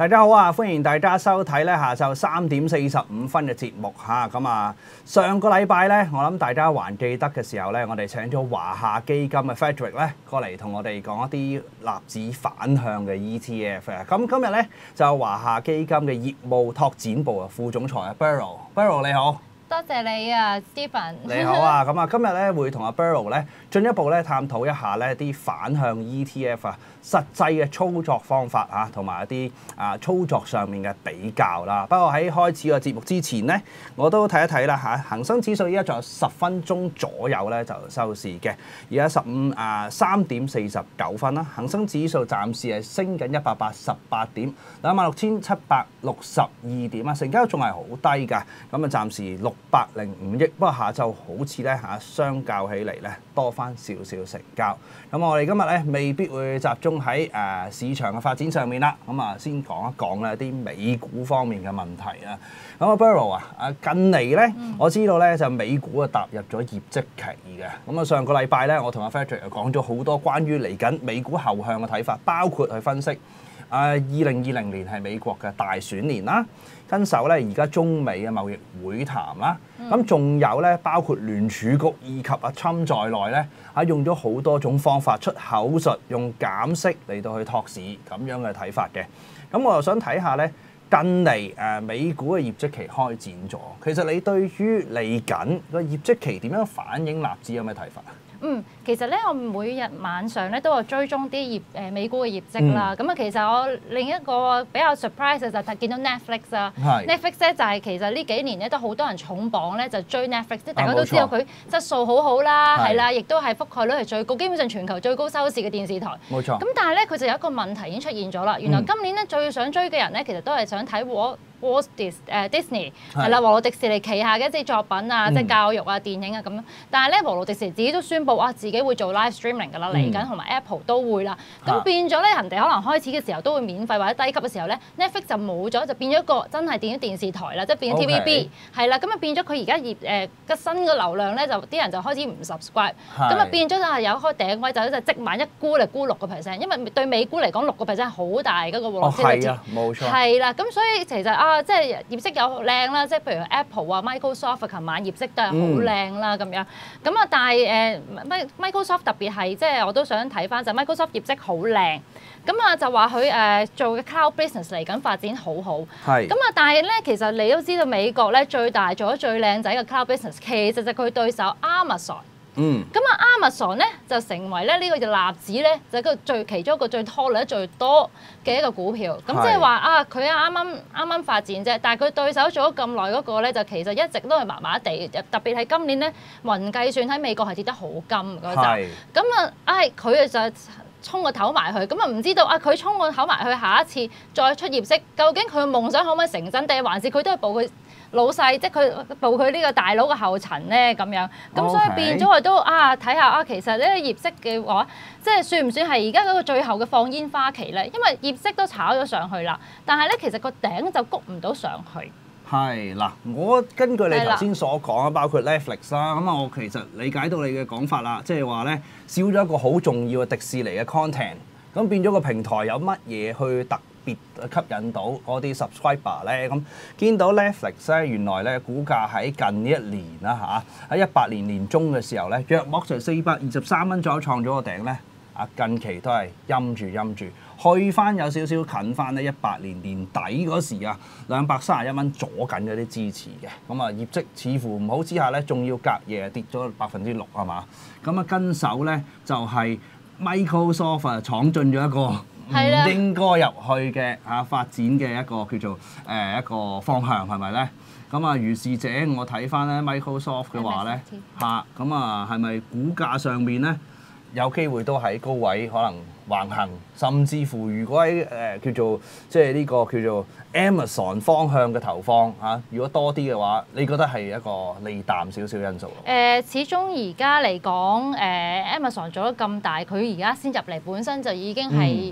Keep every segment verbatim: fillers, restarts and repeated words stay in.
大家好啊！歡迎大家收睇咧下晝三點四十五分嘅節目嚇。咁啊，上個禮拜咧，我諗大家還記得嘅時候咧，我哋請咗華夏基金嘅 Frederick 咧過嚟同我哋講一啲納指反向嘅 E T F 啊。咁今日咧就華夏基金嘅業務拓展部啊副總裁啊 Beryl，Beryl 你好。 多謝你啊 ，Stephen。 你好啊，咁啊，今日咧會同阿 Beryl 咧進一步咧探討一下咧啲反向 E T F 啊實際嘅操作方法啊，同埋一啲啊操作上面嘅比較啦。不過喺開始個節目之前咧，我都睇一睇啦嚇，恒生指數依家仲有十分鐘左右咧就收市嘅，而家十五啊三點四十九分啦，恒生指數暫時係升緊一百八十八點，兩萬六千七百六十二點啊，成交仲係好低㗎，咁啊暫時六百零五億，不過下晝好似咧嚇相較起嚟咧多翻少少成交。咁我哋今日咧未必會集中喺誒市場嘅發展上面啦，咁啊先講一講咧啲美股方面嘅問題啊。咁啊 Beryl 啊，啊近嚟咧我知道咧就美股啊踏入咗業績期嘅，咁啊上個禮拜咧我同阿 Frederick 又講咗好多關於嚟緊美股後向嘅睇法，包括去分析。誒二零二零年係美國嘅大選年啦，跟手咧而家中美嘅貿易會談啦，咁仲、嗯、有咧包括聯儲局以及阿 Trump 在內咧，啊用咗好多種方法出口術，用減息嚟到去托市咁樣嘅睇法嘅。咁我又想睇下咧近嚟誒美股嘅業績期開展咗，其實你對於嚟緊個業績期點樣反映納指有咩睇法啊？ 嗯，其實咧，我每日晚上咧都有追蹤啲業誒美股嘅業績啦。咁啊、嗯，其實我另一個比較 surprise 嘅就係見到 Netflix 啊。是 Netflix 咧就係其實呢幾年咧都好多人重磅咧就追 Netflix，即係大家都知道佢質素好好啦，係啦，亦都係覆蓋率係最高，基本上全球最高收視嘅電視台。冇錯。咁但係咧佢就有一個問題已經出現咗啦。原來今年咧最想追嘅人咧其實都係想睇我。Walt Disney 係啦，和路迪士尼旗下嘅一啲作品啊，即係教育啊、電影啊咁樣。但係咧，和路迪士尼自己都宣布啊，自己會做 live streaming 㗎啦，嚟緊同埋 Apple 都會啦。咁變咗咧，人哋可能開始嘅時候都會免費或者低級嘅時候咧 ，Netflix 就冇咗，就變咗一個真係電電視台啦，即係變咗 T V B 係啦。咁啊變咗佢而家業誒嘅新嘅流量咧，就啲人就開始唔 subscribe。咁啊變咗就係有開頂位，就就即晚一沽嚟沽六個 percent，因為對美股嚟講六個 percent 係好大嗰個和路迪士尼。哦，係啊，冇錯。係啦，咁所以其實啊。即係業績有靚啦，即係譬如 Apple 啊、Microsoft 琴晚業績都係好靚啦咁樣。咁啊，但係誒 Microsoft 特別係即係我都想睇翻就 Microsoft 業績好靚。咁啊就話佢誒做嘅 cloud business 嚟緊發展好好。係。咁啊，但係咧其實你都知道美國咧最大做得最靚仔嘅 cloud business 其實就係佢對手 Amazon。嗯，咁啊，Amazon 咧就成為咧呢個就納指咧就係個最其中一個最拖累得最多嘅一個股票。咁即係話啊，佢啱啱啱啱發展啫，但係佢對手做咗咁耐嗰個咧，就其實一直都係麻麻地。特別係今年咧，雲計算喺美國係跌得好金嗰陣。咁啊，唉，佢啊就衝個頭埋去，咁啊唔知道啊，佢衝個頭埋去，下一次再出業績，究竟佢嘅夢想可唔可以成真，定係還是佢都係報佢老細，即係佢步佢呢個大佬嘅後塵咧咁樣，咁所以變咗我都啊睇下啊，其實呢個業績嘅話，即係算唔算係而家嗰個最後嘅放煙花期咧？因為業績都炒咗上去啦，但係咧其實個頂就谷唔到上去。係嗱， 我根據你頭先所講啊，包括 Netflix 啦，咁啊，我其實理解到你嘅講法啦，即係話咧少咗一個好重要嘅迪士尼嘅 content， 咁變咗個平台有乜嘢去特別吸引到嗰啲 subscriber 咧？咁見到 Netflix 咧，原來咧股價喺近呢一年啦嚇，喺一八年年中嘅時候咧，約莫就四百二十三蚊左右創咗個頂咧，啊近期都係陰住陰住。去翻有少少近翻咧，一八年年底嗰時啊，兩百三十一蚊阻緊嗰啲支持嘅，咁啊業績似乎唔好之下咧，仲要隔夜跌咗百分之六係嘛？咁啊跟手咧就係 Microsoft 啊闖進咗一個唔應該入去嘅啊發展嘅一個叫做誒一個方向係咪咧？咁啊如是者我睇翻咧 Microsoft 嘅話咧嚇，咁啊係咪股價上面咧有機會都喺高位可能橫行，甚至乎如果喺誒、呃、叫做即係呢個叫做 Amazon 方向嘅投放嚇、啊，如果多啲嘅話，你覺得係一個利淡少少因素？誒、 呃，始終而家嚟講，誒、呃、Amazon 做得咁大，佢而家先入嚟，本身就已經係。嗯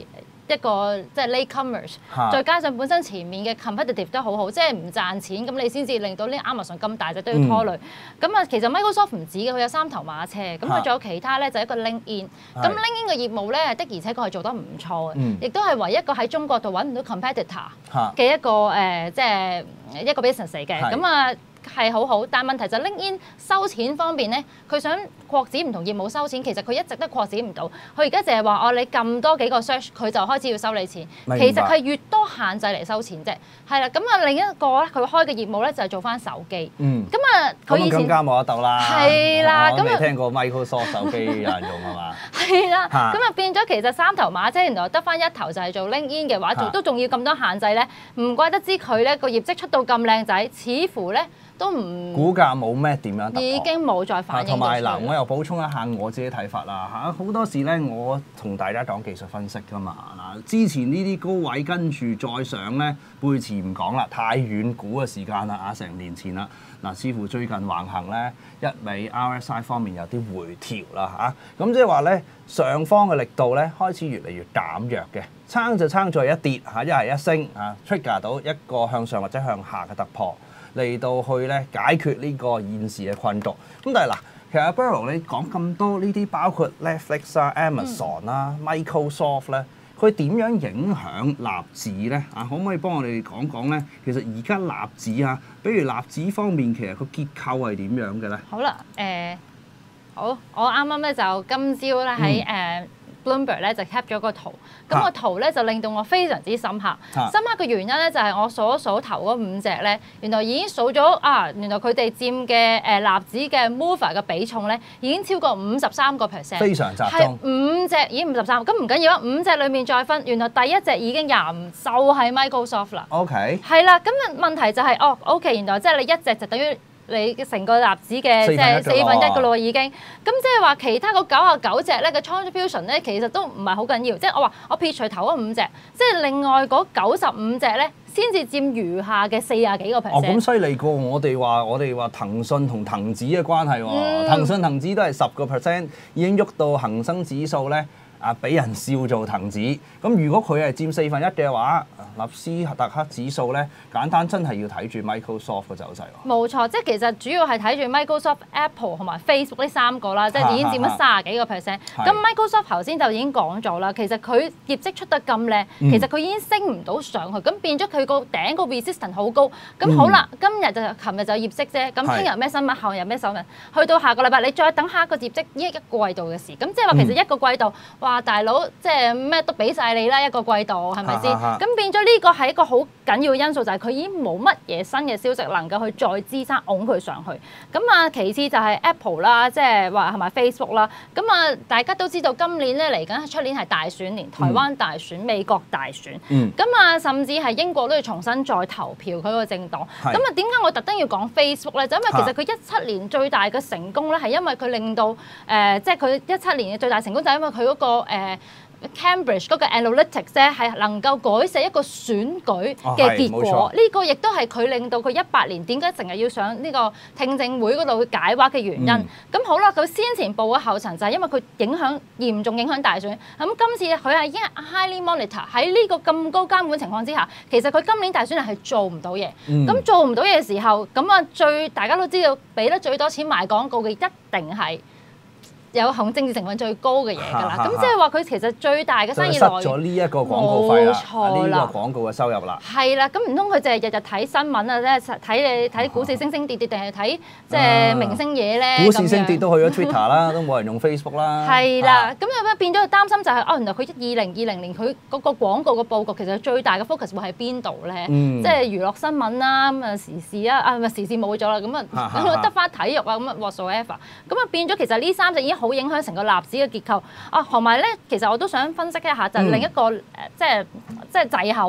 一個即係 latecomers，再加上本身前面嘅 competitive 都好好，即係唔賺錢，咁你先至令到呢 Amazon 咁大隻都要拖累。咁啊、嗯，其實 Microsoft 唔止嘅，佢有三頭馬車，咁佢仲有其他咧，就係、一個 LinkedIn。咁 LinkedIn 嘅業務咧，的而且確係做得唔錯嘅，亦都係唯一一個喺中國度揾唔到 competitor 嘅一個誒、呃，即係一個 business 嚟嘅。咁啊。係好好，但問題就 LinkedIn 收錢方面咧，佢想擴展唔同業務收錢，其實佢一直都擴展唔到。佢而家淨係話哦，你撳多幾個 search，佢就開始要收你錢。其實佢越多限制嚟收錢啫。係啦，咁啊另一個咧，佢開嘅業務咧就係做翻手機。嗯。咁啊，佢以前更加冇得鬥啦。 係啦，咁我未聽過 Microsoft 手機有人用係嘛？ 係啦，咁啊變咗其實三頭馬車，原來得翻一頭就係做 LinkedIn 嘅話，做都仲要咁多限制咧，唔怪得知佢咧個業績出到咁靚仔，似乎咧。都唔股價冇咩點樣突破， 已經冇再反映。 同埋嗱，我又補充一下我自己睇法啦嚇。好多時咧，我同大家講技術分析㗎嘛嗱。之前呢啲高位跟住再上咧，背馳唔講啦，太遠估嘅時間啦啊，成年前啦嗱，似乎最近橫行咧，一味 R S I 方面有啲回調啦嚇。咁即係話咧，上方嘅力度咧開始越嚟越減弱嘅，撐就撐在一跌嚇，一係一升嚇 trigger 到一個向上或者向下嘅突破。嚟到去咧解決呢個現時嘅困局。咁但係嗱，其實 Beryl 你講咁多呢啲，包括 Netflix 啊、Amazon 啦、嗯、Microsoft 咧，佢點樣影響納指咧？啊，可唔可以幫我哋講講咧？其實而家納指啊，比如納指方面，其實個結構係點樣嘅咧？ 好啦，誒、呃，好，我啱啱咧就今朝咧喺誒。嗯 Bloomberg 咧就 cap 咗個圖，咁、啊、個圖咧就令到我非常之深刻。啊、深刻嘅原因咧就係我數一數頭嗰五隻咧，原來已經數咗啊！原來佢哋佔嘅誒納指嘅 mover 嘅比重咧已經超過五十三個 percent， 非常集中。 五隻已經五十三，咁唔緊要啊！五隻裡面再分，原來第一隻已經廿五，就係 Microsoft 啦。OK。係啦，咁啊問題就係、是、哦 ，OK， 原來即係你一隻就等於。你成個納指嘅即係四分一嘅咯，已經咁即係話其他嗰九啊九隻咧嘅 contribution 咧，其實都唔係好緊要。即係我話我撇除頭嗰五隻，即係另外嗰九十五隻咧，先至佔餘下嘅四啊幾個 percent。哦，咁犀利過我哋話我哋話騰訊同騰指嘅關係喎。嗯、騰訊騰指都係十個 percent，已經喐到恒生指數咧。啊！俾人笑做騰指，咁如果佢係佔四分一嘅話，納斯達克指數咧，簡單真係要睇住 Microsoft 嘅走勢喎。冇錯，即係其實主要係睇住 Microsoft、Apple 同埋 Facebook 呢三個啦，即係已經佔咗三十幾個 percent。咁 Microsoft 頭先就已經講咗啦，其實佢業績出得咁靚，其實佢已經升唔到上去，咁變咗佢個頂個 resistance 好高。咁好啦，今日就琴日就業績啫，咁聽日咩新聞，後日咩新聞，去到下個禮拜你再等下一個業績，呢一個季度嘅事，咁即係話其實一個季度哇大佬，即係咩都俾晒你啦，一個季度係咪先？咁變咗呢個係一個好緊要嘅因素，就係佢已經冇乜嘢新嘅消息能夠去再支撐拱佢上去。咁啊，其次就係 Apple 啦，即係話係咪 Facebook 啦？咁啊，大家都知道今年咧嚟緊出年係大選年，台灣大選、嗯、美國大選。咁啊、嗯，甚至係英國都要重新再投票佢個政黨。咁啊是，點解我特登要講 Facebook 咧？就因為其實佢一七年最大嘅成功咧，係因為佢令到誒、呃，即係佢一七年嘅最大成功就係因為佢嗰、嗰個、呃Cambridge 嗰個 analytics 咧係能夠改寫一個選舉嘅結果，呢、哦、個亦都係佢令到佢一八年點解成日要上呢個聽證會嗰度去解話嘅原因。咁、嗯、好啦，佢先前報嘅後塵就係因為佢影響嚴重影響大選。咁今次佢係已經 highly monitor 喺呢個咁高監管情況之下，其實佢今年大選係做唔到嘢。咁、嗯、做唔到嘢嘅時候，咁啊最大家都知道俾得最多錢賣廣告嘅一定係有行政治成分最高嘅嘢㗎啦，咁即係話佢其實最大嘅生意來源，失咗呢一個廣告費啦，冇錯啦，呢個廣告嘅收入啦。係啦，咁唔通佢就係日日睇新聞啊？即係睇你睇股市升升跌跌，定係睇即係明星嘢咧？股市升跌都去咗 Twitter 啦，都冇人用 Facebook 啦。係啦，咁又變咗佢擔心就係哦，原來佢二零二零年佢嗰個廣告嘅佈局其實最大嘅 focus 會喺邊度咧？即係娛樂新聞啦，咁啊時事啊，啊咪時事冇咗啦，咁啊咁得翻體育啊，咁啊 whatsoever，咁啊變咗其實呢三隻已經好影響成個納指嘅結構啊，同埋咧，其實我都想分析一下，就係另一個誒、嗯呃，即係即係滯後啊。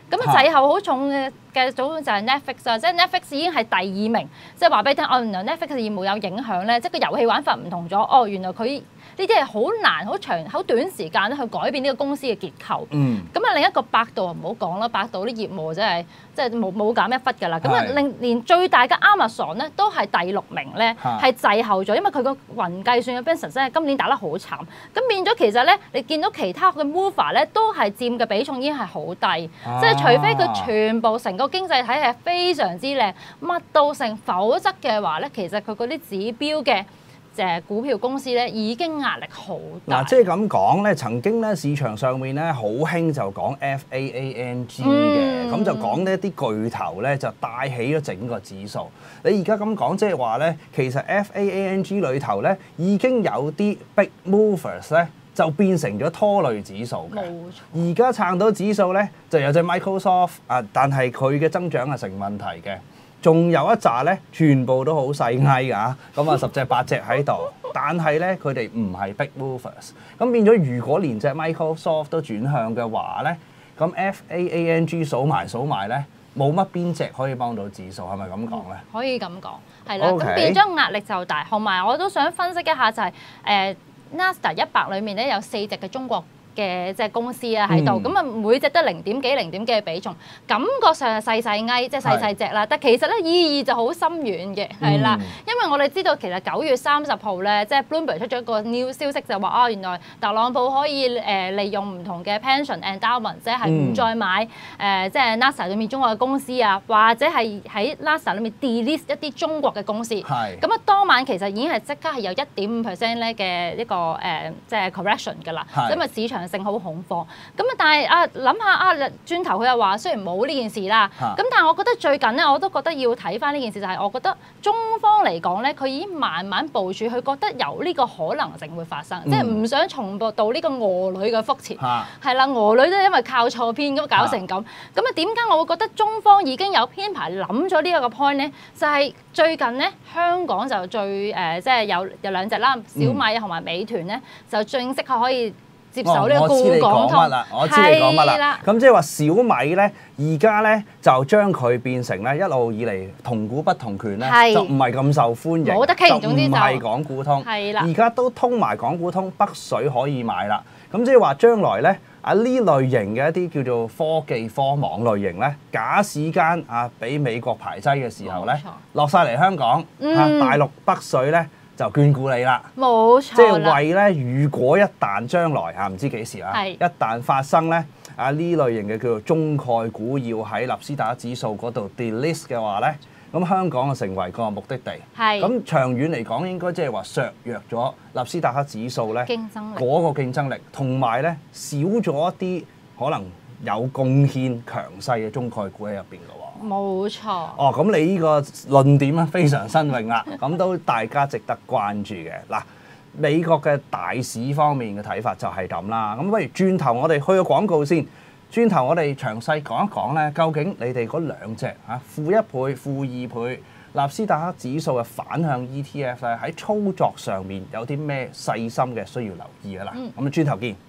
咁啊滯後好重嘅嘅組就係 Netflix 啊，即係 Netflix 已經係第二名，即係話俾你聽，哦原來 Netflix 嘅業務有影響咧，即係個遊戲玩法唔同咗，哦原來佢。呢啲係好難、好長、好短時間咧去改變呢個公司嘅結構。嗯。咁啊，另一個百度唔好講啦，百度啲業務真係即係冇冇減一忽㗎啦。咁啊，連連最大嘅 Amazon 咧都係第六名咧，係滯後咗，因為佢個雲計算嘅 business 真係今年打得好慘。咁變咗其實咧，你見到其他嘅 mover 咧都係佔嘅比重已經係好低，啊、即係除非佢全部成個經濟體係非常之靚，乜都成，否則嘅話咧，其實佢嗰啲指標嘅。誒股票公司咧已經壓力好大。嗱， 即係咁講咧，曾經咧市場上面咧好興就講 F A A N G 嘅，咁、嗯、就講呢一啲巨頭咧就帶起咗整個指數。你而家咁講，即係話咧，其實 F A A N G 裏頭咧已經有啲 big movers 咧就變成咗拖累指數嘅。冇錯。而家撐到指數咧就有隻 Microsoft 啊，但係佢嘅增長係成問題嘅。仲有一紮咧，全部都好細翳㗎，咁啊十隻八隻喺度，但係咧佢哋唔係 big movers，咁變咗如果連隻 Microsoft 都轉向嘅話咧，咁 F A A N G 數埋數埋咧，冇乜邊隻可以幫到指數，係咪咁講咧？ 可以咁講，係啦，咁 Okay. 變咗壓力就大，同埋我都想分析一下就係、是、誒、呃、Nasdaq 一百裏面咧有四隻嘅中國嘅即係公司啊喺度，咁啊、嗯、每隻得零點幾零點幾嘅比重，感覺上係細細翳，即係細細隻啦。是但其實咧意義就好深遠嘅，係啦。嗯、因為我哋知道其實九月三十號咧，即係 Bloomberg 出咗一個 new 消息就話啊，原來特朗普可以誒、呃、利用唔同嘅 pension endowment，即係唔再買誒、呃、即係 Nasdaq 裏面中國嘅公司啊，或者係喺 Nasdaq 裏面 delist 一啲中國嘅公司。係咁啊，當晚其實已經係即刻係有一點五 percent 咧嘅一個誒、呃、即係 correction 㗎啦。係因為市場性好恐慌，咁啊！但係啊，諗下啊，轉頭佢又話雖然冇呢件事啦，咁、啊、但係我覺得最近咧，我都覺得要睇翻呢件事，就係我覺得中方嚟講咧，佢已經慢慢部署，佢覺得有呢個可能性會發生，嗯、即係唔想重播到呢個俄女嘅覆轍，係啦、啊，俄女都因為靠錯編咁搞成咁，咁啊點解我會覺得中方已經有編排諗咗呢一個 point 咧？就係、是、最近咧，香港就最誒、呃，即係有有兩隻啦，小米同埋美團咧，就正式可以。接手呢個滬港通， 我知你講乜啦，咁即係話小米咧，而家咧就將佢變成咧一路以嚟同股不同權咧，是就唔係咁受歡迎，冇得傾，總之就唔係港股通，而家都通埋港股通，北水可以買啦。咁即係話將來咧啊呢類型嘅一啲叫做科技科網類型咧，假使間啊俾美國排擠嘅時候咧，錯落晒嚟香港，嗯、啊大陸北水咧。就眷顧你啦， 冇錯， 即係為咧，如果一旦將來嚇唔知幾時啊，是一旦發生咧啊呢類型嘅叫做中概股要喺納斯達克指數嗰度 delist 嘅話咧，咁香港就成為個目的地。係咁是長遠嚟講，應該即係話削弱咗納斯達克指數咧競爭力嗰個競爭力，同埋咧少咗一啲可能有貢獻強勢嘅中概股喺入邊嘅喎。 冇錯。 哦，咁你呢個論點咧非常新穎啦，咁都大家值得關注嘅。嗱，美國嘅大市方面嘅睇法就係咁啦。咁不如轉頭我哋去個廣告先，轉頭我哋詳細講一講咧，究竟你哋嗰兩隻嚇負一倍、負二倍納斯達克指數嘅反向 E T F 咧，喺操作上面有啲咩細心嘅需要留意嘅啦。咁啊，轉頭見。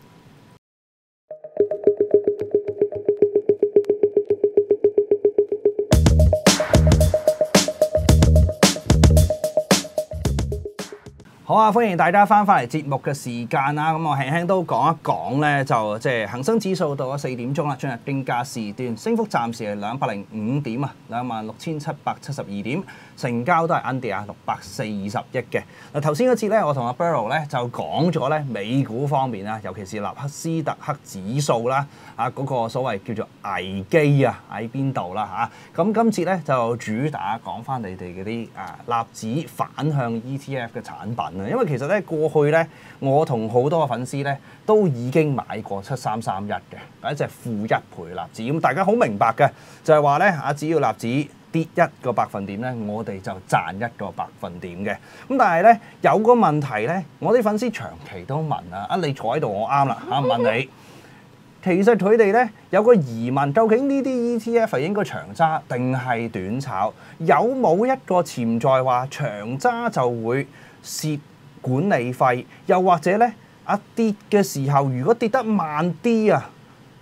好啊！歡迎大家翻返嚟節目嘅時間啦，咁我輕輕都講一講咧，就即係恆生指數到咗四點鐘啦，進入競價時段，升幅暫時係兩百零五點啊，兩萬六千七百七十二點，成交都係 under 啊六百四十億嘅。嗱頭先嗰次咧，我同阿 Beryl 咧就講咗咧美股方面啦，尤其是納斯達克指數啦，啊嗰個所謂叫做危機啊喺邊度啦嚇。咁今次咧就主打講翻你哋嗰啲啊納指反向 E T F 嘅產品。因為其實咧過去咧，我同好多嘅粉絲咧都已經買過七三三一嘅，一隻負一倍納指。咁大家好明白嘅，就係話咧啊，只要納指跌一個百分點咧，我哋就賺一個百分點嘅。咁但係咧有個問題咧，我啲粉絲長期都問啊，啊你坐喺度我啱啦嚇，問你，其實佢哋咧有個疑問，究竟呢啲 E T F 係應該長揸定係短炒？有冇一個潛在話長揸就會蝕管理費，又或者咧啊跌嘅時候，如果跌得慢啲啊，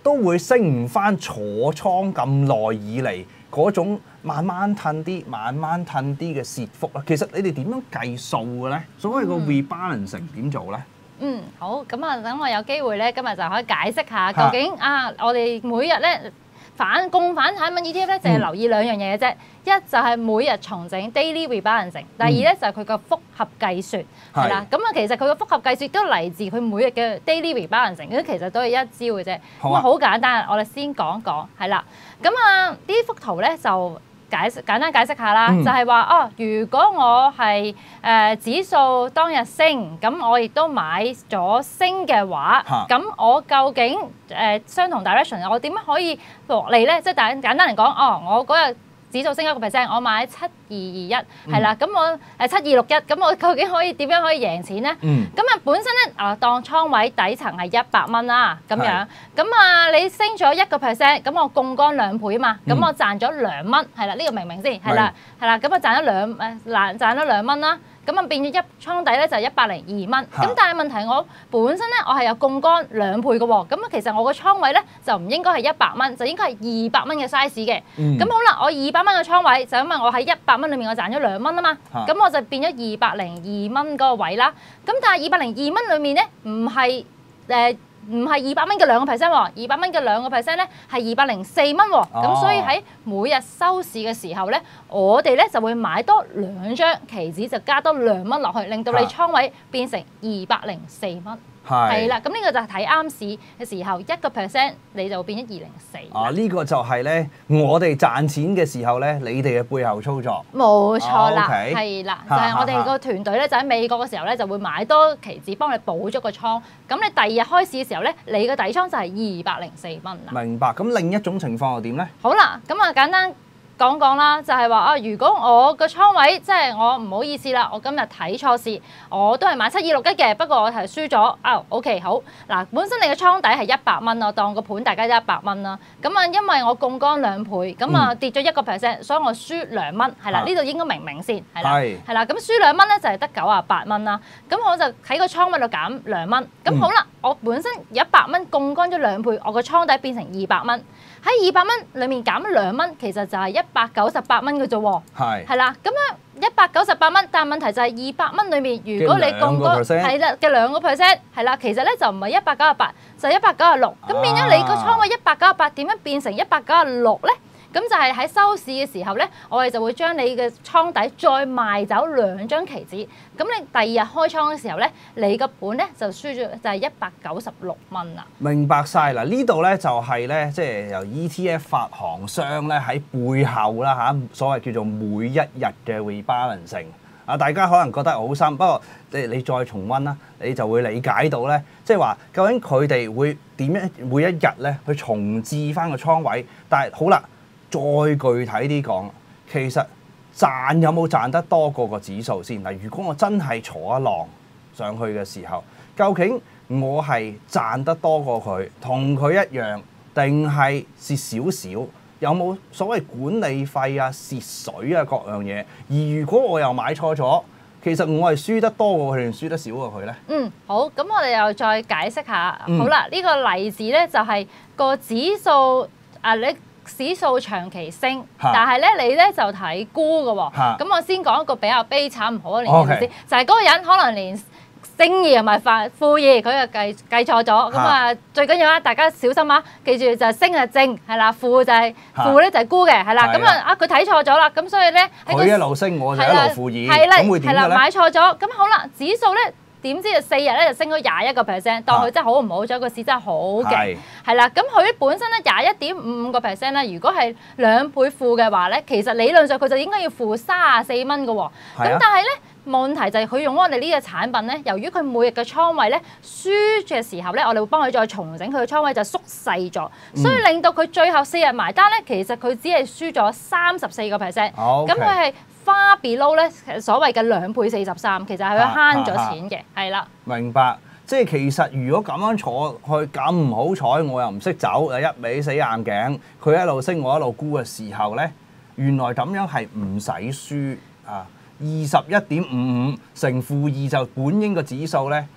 都會升唔翻坐倉咁耐以嚟嗰種慢慢褪啲、慢慢褪啲嘅跌幅啦。其實你哋點樣計數嘅咧？所謂個 rebalancing 點做咧？ 嗯，好，咁啊，等我有機會咧，今日就可以解釋下究竟啊，我哋每日咧反共反產品 E T F 咧，就係留意兩樣嘢嘅啫。一就係每日重整 daily rebalancing，第二咧就係佢個複合計算係啦。咁啊，其實佢個複合計算都嚟自佢每日嘅 daily rebalancing，咁其實都係一招嘅啫。咁啊，好簡單，我哋先講講係啦。咁啊，呢幅圖咧就解釋簡單解釋下啦，嗯、就係話哦，如果我係誒、呃、指數當日升，咁我亦都買咗升嘅話，咁我究竟誒、呃、相同 direction，我點樣可以獲利咧？即係簡簡單嚟講，哦，我嗰日指數升一個 percent， 我買七二二一，係啦，咁我誒七二六一，咁我究竟可以點樣可以贏錢咧？咁啊、嗯、本身咧啊當倉位底層係一百蚊啦，咁樣，咁啊你升咗一個 percent，咁我槓桿兩倍啊嘛，咁、嗯、我賺咗兩蚊，係啦，呢、這個明唔明先？係啦，係啦，咁啊賺咗兩誒賺賺咗兩蚊啦。咁啊變咗一倉底咧就係一百零二蚊，咁但係問題我本身咧我係有槓桿兩倍嘅喎，咁啊其實我個倉位咧就唔應該係一百蚊，就應該係二百蚊嘅 size 嘅。咁、嗯、好啦，我二百蚊嘅倉位就因為我喺一百蚊裏面我賺咗兩蚊啊嘛，咁、啊、我就變咗二百零二蚊嗰個位啦。咁但係二百零二蚊裏面咧唔係誒。唔係二百蚊嘅兩個 percent 喎，二百蚊嘅兩個 percent 咧係二百零四蚊喎，咁、哦、所以喺每日收市嘅時候咧，我哋咧就會買多兩張期指，就加多兩蚊落去，令到你倉位變成二百零四蚊。係啦，咁呢個就係睇啱市嘅時候，一個 percent 你就會變咗二零四。啊， 呢、這個就係咧，我哋賺錢嘅時候咧，你哋嘅背後操作。 冇錯啦，係啦、啊 okay，就係我哋個團隊咧，就喺美國嘅時候咧，就會買多期指幫你補咗個倉。咁你第二日開市嘅時候咧，你嘅底倉就係二百零四蚊啦。 明白。咁另一種情況又點咧？ 好啦，咁啊簡單講講啦，就係話啊，如果我個倉位即係我唔好意思啦，我今日睇錯市，我都係買七二六一嘅，不過我係輸咗。啊 ，OK 好嗱，本身你嘅倉底係一百蚊，我當個盤大家都一百蚊啦。咁啊，因為我槓桿兩倍，咁啊跌咗一個 percent，所以我輸兩蚊。係啦，呢度應該明唔明先？係啦，係啦，咁輸兩蚊咧就係得九啊八蚊啦。咁我就喺個倉位度減兩蚊。咁好啦，我本身一百蚊槓桿咗兩倍，我個倉底變成二百蚊。喺二百蚊裡面減咗兩蚊，其實就係一百九十八蚊嘅啫喎。係。係啦，咁樣一百九十八蚊，但係問題就係二百蚊裡面，如果你槓桿係啦嘅兩個 percent，係啦，其實咧就唔係一百九十八，就係一百九十六。咁變咗你個倉位一百九十八，點樣變成一百九十六咧？咁就係喺收市嘅時候咧，我哋就會將你嘅倉底再賣走兩張期指。咁你第二日開倉嘅時候咧，你個本咧就輸咗就係一百九十六蚊啦。 明白晒啦，呢度咧就係咧，即係由 E T F 發行商咧喺背後啦嚇，所謂叫做每一日嘅 rebalancing。啊，大家可能覺得好深，不過你你再重溫啦，你就會理解到咧，即係話究竟佢哋會點樣每一日咧去重置翻個倉位。但係好啦。再具體啲講，其實賺有冇賺得多過個指數先？嗱，如果我真係坐一浪上去嘅時候，究竟我係賺得多過佢，同佢一樣，定係蝕少少？有冇所謂管理費啊、蝕水啊各樣嘢？而如果我又買錯咗，其實我係輸得多過佢定輸得少過佢咧？嗯， 好，咁我哋又再解釋下。嗯、好啦，呢、呢個例子咧就係個指數啊，你。指數長期升，但係咧你咧就睇沽嘅喎。咁我先講一個比較悲慘唔好嘅例子先，就係嗰個人可能連正義同埋負負義佢就計計錯咗。咁啊最緊要啊大家小心啊，記住就係升係正係啦，負就係負咧就係沽嘅係啦。咁啊啊佢睇錯咗啦，咁所以咧佢一路升我就一路負義，咁會點嘅咧？係啦， 買錯咗，咁好啦，指數咧。點知就四日咧就升咗廿一個 percent，當佢真係好唔好咗，個市真係好勁，係啦。咁佢本身咧廿一點五五個 percent 咧，如果係兩倍負嘅話咧，其實理論上佢就應該要負三十四蚊嘅喎。咁、啊、但係咧問題就係佢用我哋呢個產品咧，由於佢每日嘅倉位咧輸嘅時候咧，我哋會幫佢再重整佢嘅倉位就縮細咗，所以令到佢最後四日埋單咧，其實佢只係輸咗三十四個 percent。咁佢係。far below 咧，所謂嘅兩倍四十三，其實係佢慳咗錢嘅，係啦。 明白，即係其實如果咁樣坐去咁唔好彩，我又唔識走，又一味死硬頸，佢一路升我一路沽嘅時候咧，原來咁樣係唔使輸啊！二十一點五五乘負二就本應個指數咧，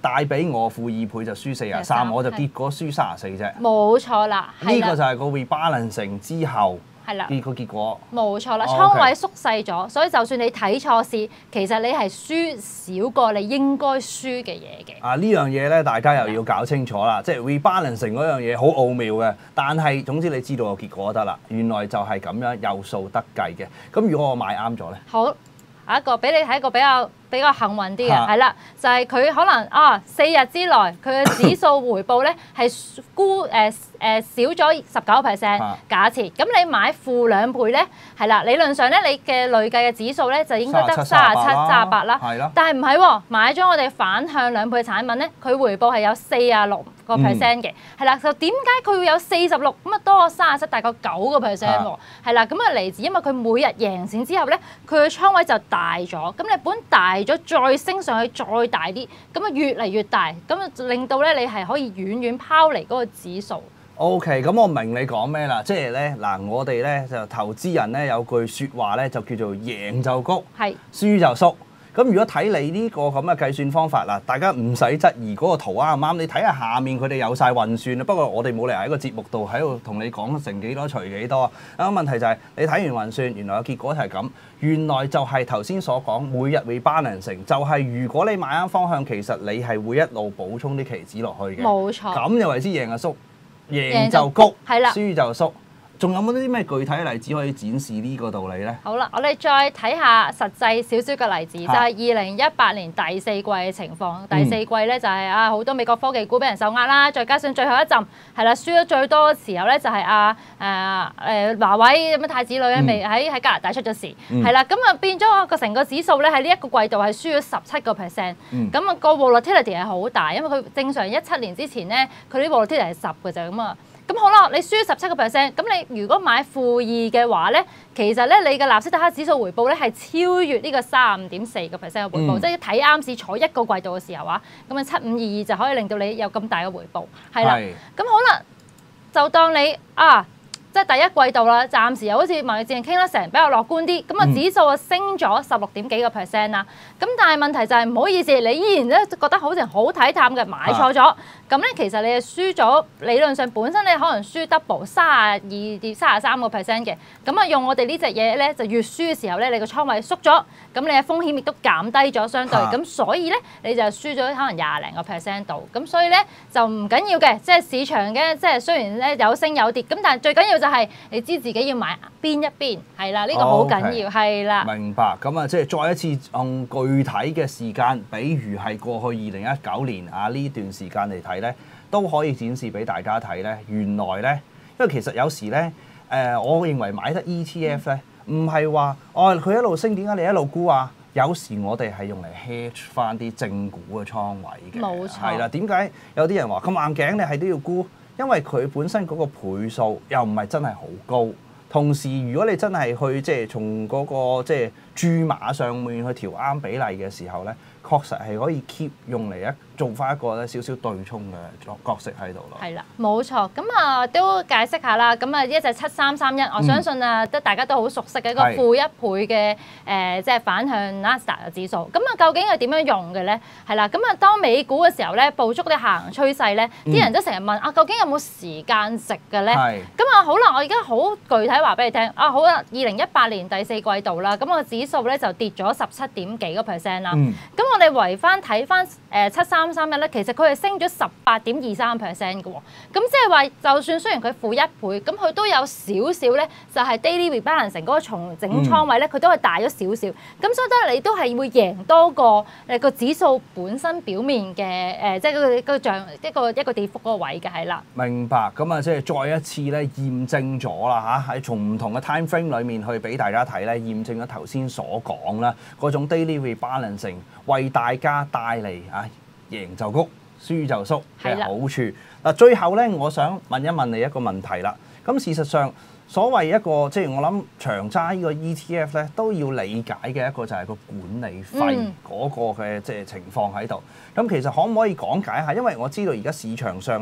帶俾我負二倍就輸四十三，我就結果輸三十四啫。 冇錯啦， 呢個就係個 rebalancing 之後。 係啦， 結個結果冇錯啦， 哦倉位縮細咗，所以就算你睇錯市，其實你係輸少過你應該輸嘅嘢嘅。 啊，呢樣嘢咧，大家又要搞清楚啦，即係 rebalancing 嗰樣嘢好奧妙嘅，但係總之你知道個結果得啦，原來就係咁樣有數得計嘅。咁如果我買啱咗咧？ 好，下一個俾你睇一個比較比較幸運啲嘅，係啦，就係、是、佢可能啊四日之內佢嘅指數回報咧係估誒誒少咗十九 percent， 假設咁你買負兩倍咧，係啦，理論上咧你嘅累計嘅指數咧就應該得三十七、三十八啦，但係唔係喎，買咗我哋反向兩倍產品咧，佢回報係有四十六個 percent 嘅，係啦，就點解佢會有四十六咁啊多過三十七大概九個 percent 喎？係啦，咁啊嚟自因為佢每日贏錢之後咧，佢嘅倉位就大咗，咁你本大咗再升上去再大啲，咁啊越嚟越大，咁啊令到咧你係可以遠遠拋離嗰個指數。 OK，咁我明你講咩啦，即係咧嗱，我哋咧就投資人咧有句説話咧就叫做贏就谷，係輸就縮。咁如果睇你呢個咁嘅計算方法啦，大家唔使質疑嗰個圖啱唔啱，你睇下下面佢哋有晒運算啊。不過我哋冇理由喺個節目度喺度同你講成幾多除幾多啊。咁問題就係你睇完運算，原來個結果係咁，原來就係頭先所講每日 rebalancing，就係如果你買啱方向，其實你係會一路補充啲期指落去嘅。冇錯。咁就為之贏就縮，贏就谷，係啦，輸就縮。仲有冇啲咩具體例子可以展示呢個道理咧？ 好啦，我哋再睇下實際少少嘅例子，就係二零一八年第四季嘅情況。嗯、第四季咧就係啊好多美國科技股俾人受壓啦，再加上最後一陣係啦，輸咗最多嘅時候咧就係啊誒誒華為咁嘅太子女咧未喺喺加拿大出咗事，係啦、嗯，咁啊變咗個成個指數咧喺呢一個季度係輸咗十七個 percent，咁啊個 volatility 係好大，因為佢正常一七年之前咧佢啲 volatility 係十嘅啫咁啊。咁好啦，你輸十七個 percent，咁你如果買負二嘅話咧，其實咧你嘅納斯達克指數回報咧係超越呢個三十五點四個 percent 嘅回報，嗯、即係睇啱市坐一個季度嘅時候啊，咁啊七五二二就可以令到你有咁大嘅回報，係啦。咁是好啦，就當你啊，即係第一季度啦，暫時又好似貿易戰傾得成比較樂觀啲，咁啊指數啊升咗十六點幾個 percent 啦。咁但係問題就係唔好意思，你依然咧覺得好似好睇淡嘅，買錯咗。咁咧其實你係輸咗，理論上本身你可能輸 double 三十二至三十三個 percent 嘅。咁啊用我哋呢隻嘢咧，就越輸嘅時候咧，你個倉位縮咗，咁你嘅風險亦都減低咗相對。咁所以咧你就輸咗可能廿零個 percent 度。咁所以咧就唔緊要嘅，即係市場嘅，即係雖然咧有升有跌，咁但係最緊要就係你知自己要買邊一邊，係啦，呢個好緊要，係啦。 明白，咁啊，即係再一次用具體嘅時間，比如係過去二零一九年啊呢段時間嚟睇咧，都可以展示俾大家睇咧。原來咧，因為其實有時咧，誒、呃，我認為買得 E T F 咧，唔係話哦佢一路升，點解你一路沽啊？有時我哋係用嚟 hedge 翻啲正股嘅倉位嘅，冇錯，係啦。點解有啲人話咁硬頸，你係都要沽？因為佢本身嗰個倍數又唔係真係好高，同時如果你真係去即係從嗰個即係注碼上面去調啱比例嘅時候咧，確實係可以 keep 用嚟一做翻一個咧少少對沖嘅角色喺度咯。係啦， 冇錯。咁啊都解釋下啦。咁啊一隻七三三一，我相信啊都大家都好熟悉嘅一個負一倍嘅誒，即係反向納斯達克指數。咁啊究竟係點樣用嘅咧？係啦。咁啊當美股嘅時候咧，捕捉啲下行趨勢咧，啲人都成日問啊，究竟有冇時間值嘅咧？係。咁啊好啦，我而家好具體話俾你聽。啊好啦，二零一八年第四季度啦，咁個指數咧就跌咗十七點幾個 percent 啦。咁我哋圍翻睇翻誒七三三一咧，其實佢係升咗十八點二三 percent 嘅喎。咁即係話，就算雖然佢負一倍，咁佢都有少少咧，就係 daily rebalancing 嗰個重整倉位咧，佢都係大咗少少。咁所以得你都係會贏多過誒個指數本身表面嘅誒，即係嗰個嗰個漲一個一個跌幅嗰個位嘅係啦。 明白，咁啊即係再一次咧驗證咗啦嚇，喺從唔同嘅 time frame 裡面去俾大家睇咧，驗證咗頭先所講啦嗰種 daily rebalancing 為大家帶嚟啊贏就谷，輸就縮嘅好處。嗱的，最後咧，我想問一問你一個問題啦。咁事實上，所謂一個即係我諗長揸呢個 E T F 咧，都要理解嘅一個就係個管理費嗰個嘅即係情況喺度。咁、嗯、其實可唔可以講解下？因為我知道而家市場上咧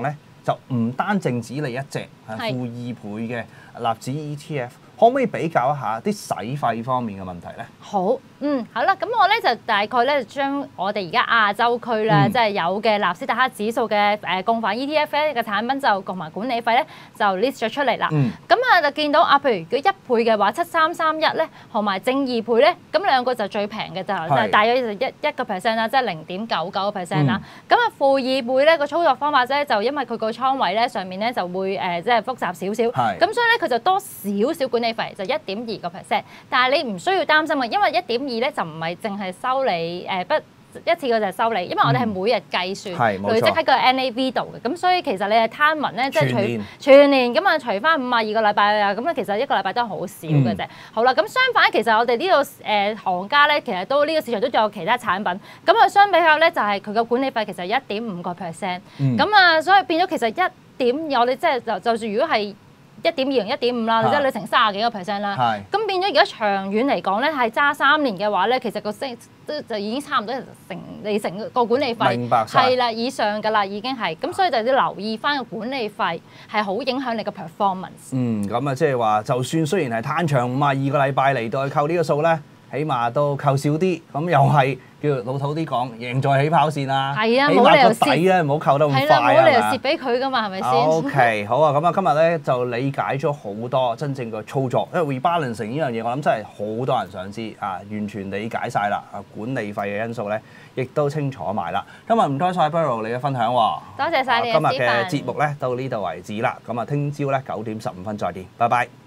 就唔單淨止你一隻係係負二倍嘅納指 E T F，可唔可以比較一下啲使費方面嘅問題咧？ 好，嗯，好啦，咁我咧就大概咧將我哋而家亞洲區咧， 嗯即係有嘅納斯達克指數嘅誒共犯 E T F 咧嘅產品就同埋管理費咧就 list 咗出嚟啦。 嗯咁啊就見到啊，譬如如果一倍嘅話，七三三一咧，同埋正二倍咧，咁兩個就最平嘅就就係大約就一一個 percent 啦，即係零點九九個 percent 啦。咁啊負二倍咧個操作方法咧就因為佢個倉位咧上面咧就會誒即係複雜少少， 係咁所以咧佢就多少少管理費就一點二個 percent，但係你唔需要擔心嘅，因為一點二咧就唔係淨係收你誒不。一次過就係收你，因為我哋係每日計算， 係冇錯累積喺個 N A V 度嘅，咁所以其實你係攤勻咧，即係除全年全年咁啊，除翻五啊二個禮拜啊，咁咧其實一個禮拜都係好少嘅啫。 嗯好啦，咁相反其實我哋呢度誒行家咧，其實都呢個市場都仲有其他產品，咁啊相比較咧就係佢嘅管理費其實一點五個 percent， 嗯咁啊所以變咗其實一點我哋即係就就算如果係一點二同一點五啦，即係你成三十幾個 percent 啦。 係咁變咗而家長遠嚟講咧，係揸三年嘅話咧，其實個息都就已經差唔多成你成個管理費明白晒係啦以上㗎啦，已經係咁，所以就要留意翻個管理費係好影響你嘅 performance。 嗯，咁啊，即係話，就算雖然係攤長五啊二個禮拜嚟到去扣呢個數咧，起碼都扣少啲，咁又係叫老土啲講，贏在起跑線啦。 係啊起冇理由碼個底咧唔好扣得咁快係啦，冇理由係嘛蝕俾佢㗎嘛，係咪先 O K， 好啊，咁啊，今日咧就理解咗好多真正嘅操作，因為 rebalancing 呢樣嘢，我諗真係好多人想知啊，完全理解晒啦，啊管理費嘅因素咧，亦都清楚埋啦。今日唔該晒 Beryl 你嘅分享喎， 多謝晒你嘅啊今日嘅示範節目咧到呢度為止啦，咁啊聽朝咧九點十五分再見，拜拜。